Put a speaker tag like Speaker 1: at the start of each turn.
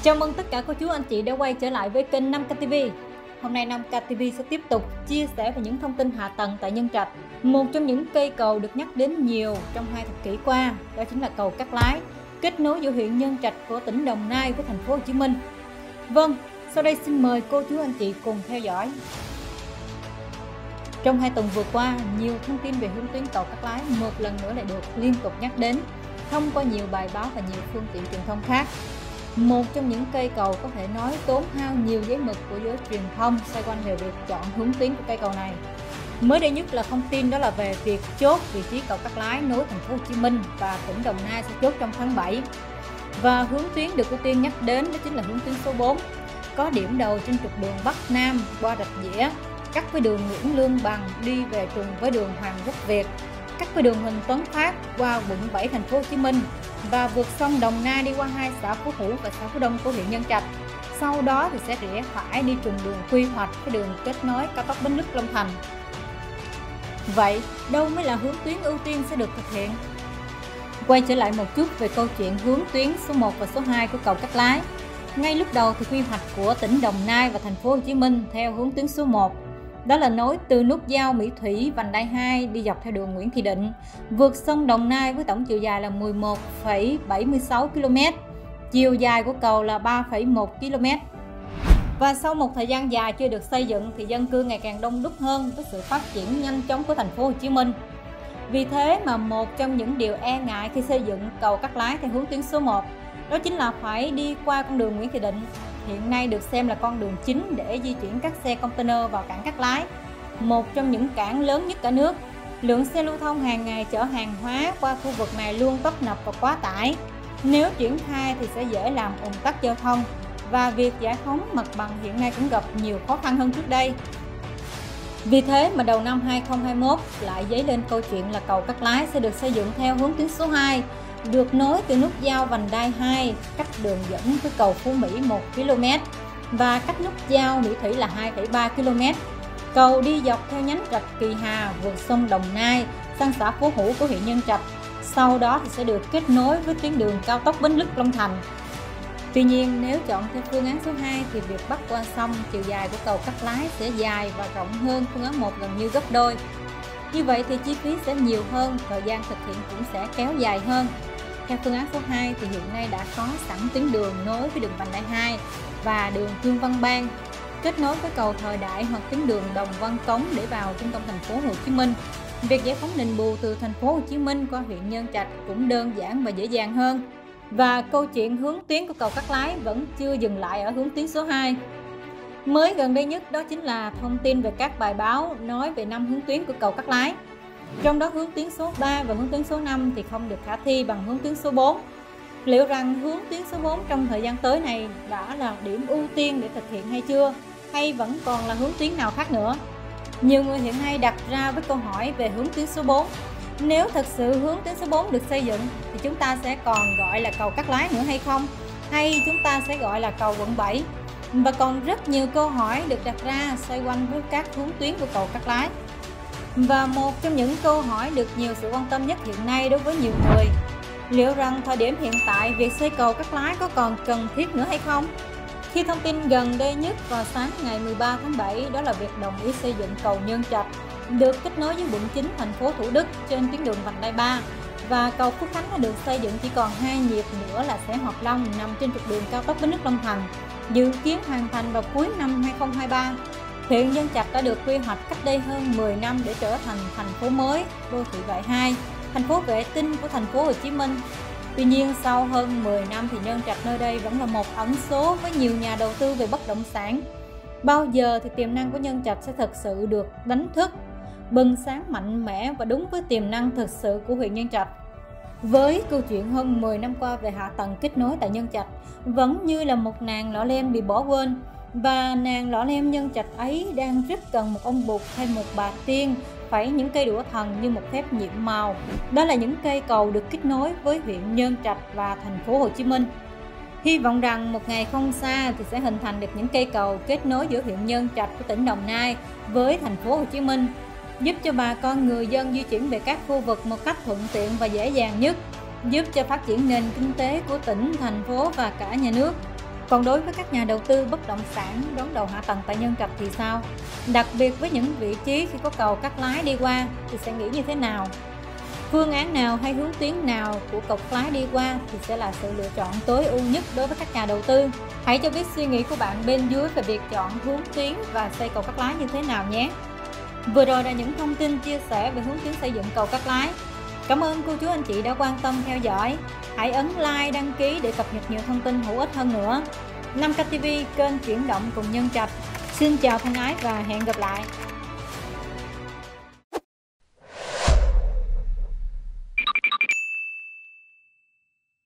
Speaker 1: Chào mừng tất cả cô chú anh chị đã quay trở lại với kênh 5K TV. Hôm nay 5K TV sẽ tiếp tục chia sẻ về những thông tin hạ tầng tại Nhân Trạch. Một trong những cây cầu được nhắc đến nhiều trong 2 thập kỷ qua, đó chính là cầu Cát Lái, kết nối giữa huyện Nhân Trạch của tỉnh Đồng Nai với thành phố Hồ Chí Minh. Vâng, sau đây xin mời cô chú anh chị cùng theo dõi. Trong 2 tuần vừa qua, nhiều thông tin về hướng tuyến cầu Cát Lái một lần nữa lại được liên tục nhắc đến thông qua nhiều bài báo và nhiều phương tiện truyền thông khác. Một trong những cây cầu có thể nói tốn hao nhiều giấy mực của giới truyền thông xoay quanh về việc chọn hướng tuyến của cây cầu này. Mới đây nhất là thông tin đó là về việc chốt vị trí cầu Cát Lái nối thành phố Hồ Chí Minh và tỉnh Đồng Nai sẽ chốt trong tháng 7. Và hướng tuyến được ưu tiên nhắc đến đó chính là hướng tuyến số 4, có điểm đầu trên trục đường Bắc Nam qua Rạch Dĩa, cắt với đường Nguyễn Lương Bằng đi về trùng với đường Hoàng Quốc Việt, cắt với đường Huỳnh Tấn Phát qua quận 7 thành phố Hồ Chí Minh và vượt sông Đồng Nai đi qua 2 xã Phú Hữu và xã Phú Đông của huyện Nhân Trạch. Sau đó thì sẽ rẽ phải đi trùng đường quy hoạch cái đường kết nối cao tốc Bến Lức - Long Thành. Vậy đâu mới là hướng tuyến ưu tiên sẽ được thực hiện? Quay trở lại một chút về câu chuyện hướng tuyến số 1 và số 2 của cầu Cát Lái. Ngay lúc đầu thì quy hoạch của tỉnh Đồng Nai và thành phố Hồ Chí Minh theo hướng tuyến số 1. Đó là nối từ nút giao Mỹ Thủy vành đai 2 đi dọc theo đường Nguyễn Thị Định, vượt sông Đồng Nai với tổng chiều dài là 11,76 km, chiều dài của cầu là 3,1 km. Và sau một thời gian dài chưa được xây dựng thì dân cư ngày càng đông đúc hơn với sự phát triển nhanh chóng của thành phố Hồ Chí Minh. Vì thế mà một trong những điều e ngại khi xây dựng cầu Cát Lái theo hướng tuyến số 1 đó chính là phải đi qua con đường Nguyễn Thị Định, hiện nay được xem là con đường chính để di chuyển các xe container vào cảng Cát Lái, một trong những cảng lớn nhất cả nước. Lượng xe lưu thông hàng ngày chở hàng hóa qua khu vực này luôn tấp nập và quá tải. Nếu triển khai thì sẽ dễ làm ùn tắc giao thông và việc giải phóng mặt bằng hiện nay cũng gặp nhiều khó khăn hơn trước đây. Vì thế mà đầu năm 2021 lại dấy lên câu chuyện là cầu Cát Lái sẽ được xây dựng theo hướng tuyến số 2, được nối từ nút giao vành đai 2, cách đường dẫn với cầu Phú Mỹ 1 km và cách nút giao Mỹ Thủy là 2,3 km. Cầu đi dọc theo nhánh rạch Kỳ Hà vượt sông Đồng Nai sang xã Phú Hữu của huyện Nhân Trạch, sau đó thì sẽ được kết nối với tuyến đường cao tốc Bến Lức - Long Thành. Tuy nhiên, nếu chọn theo phương án số 2 thì việc bắc qua sông, chiều dài của cầu Cát Lái sẽ dài và rộng hơn phương án 1 gần như gấp đôi. Như vậy thì chi phí sẽ nhiều hơn, thời gian thực hiện cũng sẽ kéo dài hơn. Theo phương án số 2 thì hiện nay đã có sẵn tuyến đường nối với đường vành đai 2 và đường Trương Văn Bang, kết nối với cầu Thời Đại hoặc tuyến đường Đồng Văn Cống để vào trung tâm thành phố Hồ Chí Minh. Việc giải phóng đền bù từ thành phố Hồ Chí Minh qua huyện Nhân Trạch cũng đơn giản và dễ dàng hơn. Và câu chuyện hướng tuyến của cầu Cát Lái vẫn chưa dừng lại ở hướng tuyến số 2. Mới gần đây nhất đó chính là thông tin về các bài báo nói về 5 hướng tuyến của cầu Cát Lái. Trong đó hướng tuyến số 3 và hướng tuyến số 5 thì không được khả thi bằng hướng tuyến số 4. Liệu rằng hướng tuyến số 4 trong thời gian tới này đã là điểm ưu tiên để thực hiện hay chưa? Hay vẫn còn là hướng tuyến nào khác nữa? Nhiều người hiện nay đặt ra với câu hỏi về hướng tuyến số 4. Nếu thật sự hướng tuyến số 4 được xây dựng thì chúng ta sẽ còn gọi là cầu Cát Lái nữa hay không? Hay chúng ta sẽ gọi là cầu quận 7? Và còn rất nhiều câu hỏi được đặt ra xoay quanh với các hướng tuyến của cầu Cát Lái. Và một trong những câu hỏi được nhiều sự quan tâm nhất hiện nay đối với nhiều người, liệu rằng thời điểm hiện tại việc xây cầu Cát Lái có còn cần thiết nữa hay không? Khi thông tin gần đây nhất vào sáng ngày 13 tháng 7 đó là việc đồng ý xây dựng cầu Nhân Trạch được kết nối với quận 9 thành phố Thủ Đức trên tuyến đường vành đai 3 và cầu Phước Khánh đã được xây dựng chỉ còn 2 nhịp nữa là sẽ Hoạt Long nằm trên trục đường cao tốc Bến Lức - Long Thành, dự kiến hoàn thành vào cuối năm 2023. Huyện Nhân Trạch đã được quy hoạch cách đây hơn 10 năm để trở thành thành phố mới, đô thị loại 2, thành phố vệ tinh của thành phố Hồ Chí Minh. Tuy nhiên sau hơn 10 năm thì Nhân Trạch nơi đây vẫn là một ẩn số với nhiều nhà đầu tư về bất động sản. Bao giờ thì tiềm năng của Nhân Trạch sẽ thực sự được đánh thức, bừng sáng mạnh mẽ và đúng với tiềm năng thực sự của huyện Nhân Trạch? Với câu chuyện hơn 10 năm qua về hạ tầng kết nối tại Nhân Trạch vẫn như là một nàng lọ lem bị bỏ quên, và nàng lọ lem Nhân Trạch ấy đang rất cần một ông Bụt hay một bà tiên phẩy những cây đũa thần như một phép nhiệm màu. Đó là những cây cầu được kết nối với huyện Nhân Trạch và thành phố Hồ Chí Minh. Hy vọng rằng một ngày không xa thì sẽ hình thành được những cây cầu kết nối giữa huyện Nhân Trạch của tỉnh Đồng Nai với thành phố Hồ Chí Minh, giúp cho bà con người dân di chuyển về các khu vực một cách thuận tiện và dễ dàng nhất, giúp cho phát triển nền kinh tế của tỉnh, thành phố và cả nhà nước. Còn đối với các nhà đầu tư bất động sản đón đầu hạ tầng tại Nhân Trạch thì sao? Đặc biệt với những vị trí khi có cầu Cát Lái đi qua thì sẽ nghĩ như thế nào? Phương án nào hay hướng tuyến nào của cầu Cát Lái đi qua thì sẽ là sự lựa chọn tối ưu nhất đối với các nhà đầu tư? Hãy cho biết suy nghĩ của bạn bên dưới về việc chọn hướng tuyến và xây cầu Cát Lái như thế nào nhé. Vừa rồi là những thông tin chia sẻ về hướng tuyến xây dựng cầu Cát Lái. Cảm ơn cô chú anh chị đã quan tâm theo dõi. Hãy ấn like, đăng ký để cập nhật nhiều thông tin hữu ích hơn nữa. 5K TV, kênh chuyển động cùng Nhân Trạch. Xin chào thân ái và hẹn gặp lại.